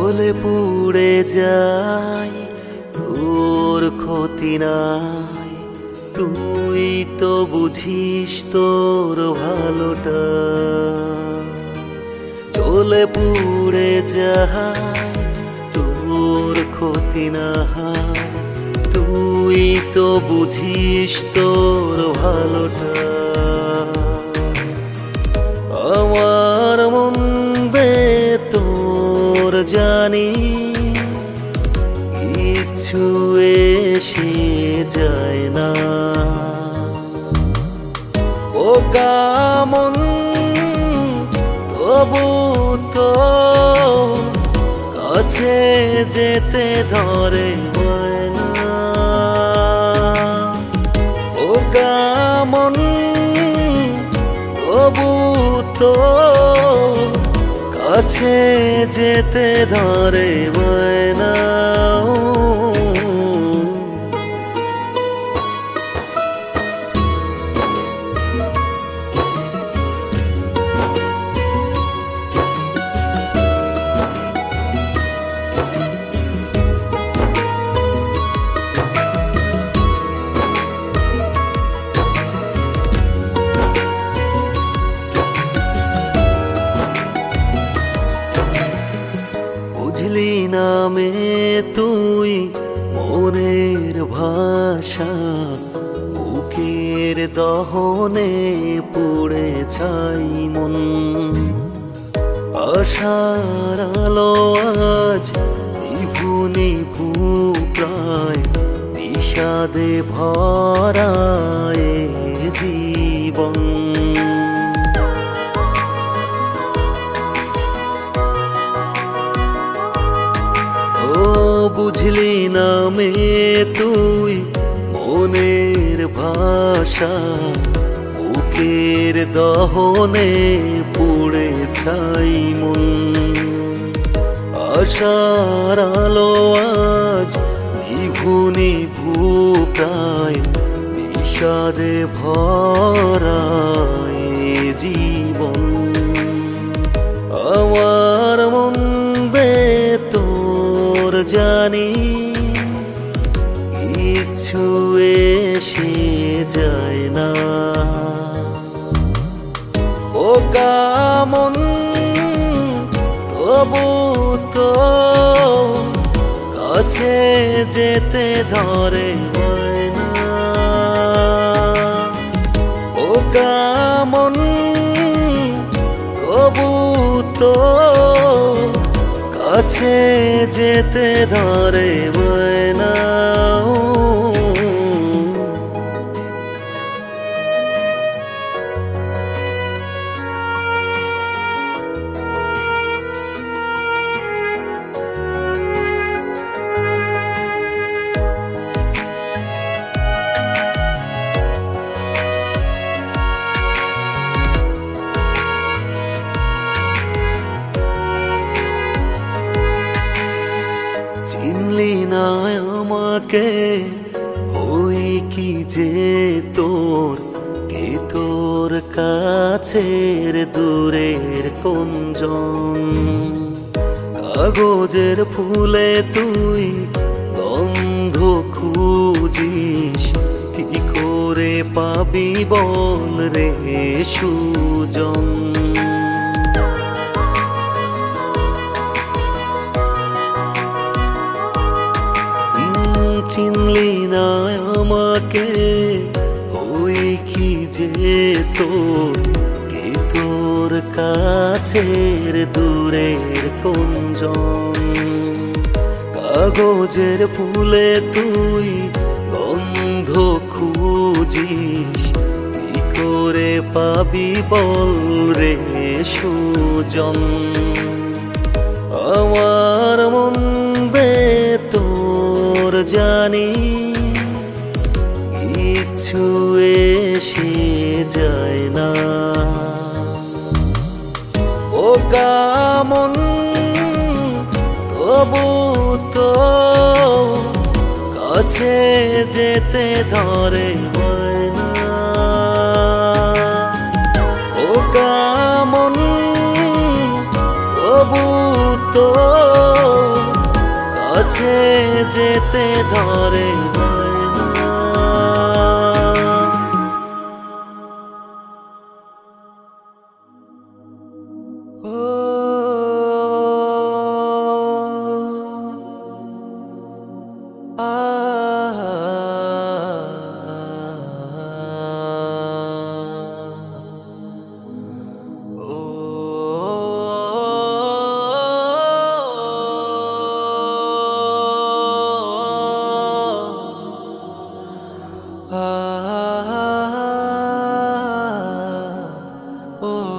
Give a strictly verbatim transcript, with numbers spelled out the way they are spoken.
জ্বলে পুড়ে যাই তোর ক্ষতি নাই, তুই তো বুঝিস তোর ভালোটা। জ্বলে পুড়ে যাই তোর ক্ষতি নাই, তুই তো বুঝিস তোর ভালোটা। আমার মন বে তোর জানি কিছু এসে যায় না, ও কামন তবু তো কাছে যেতে ধরে না, ও কামন তবু তো কাছে যেতে ধরে না। বুঝলি নামে তুই মনের ভাষা, বুকের দহনে পুড়ে ছাই মন। আশার আলো আজ নিভু নিভু প্রায়, বিষাদে ভরা এ জীবন। বুঝলি নামে তুই মনের ভাষা, বুকের দহনে পুড়ে ছাই মন। আশার আলো আজ নিভু নিভু প্রায়, বিষাদে ভরা এ জীবন। আমার মন বে তোর জানি কিছু এসে যায় না, ও কামন তবু তো কাছে যেতে ধরে না, ও কামন তবু তো কাছে যেতে ধরে না। চিনলি না আমাকে ওই কি যে তোর, কে তোর কাছের দূরের কোনজন। কাগজের ফুলে তুই গন্ধ খুঁজিস, কি করে পাবি বল রে সুজন। চিনলি না আমাকে ওই কি যে তোর, কে তোর কাছের দূরের কোনজন। কাগজের ফুলে তুই গন্ধ খুঁজিস, কি করে পাবি বল রে সুজন। আমার মন বে তোর জানি কিছু এসে যায় না, ও কামন তবু তো কাছে যেতে ধরে না, ও কামন তবু তো কাছে যেতে ধরে বায়না। Oh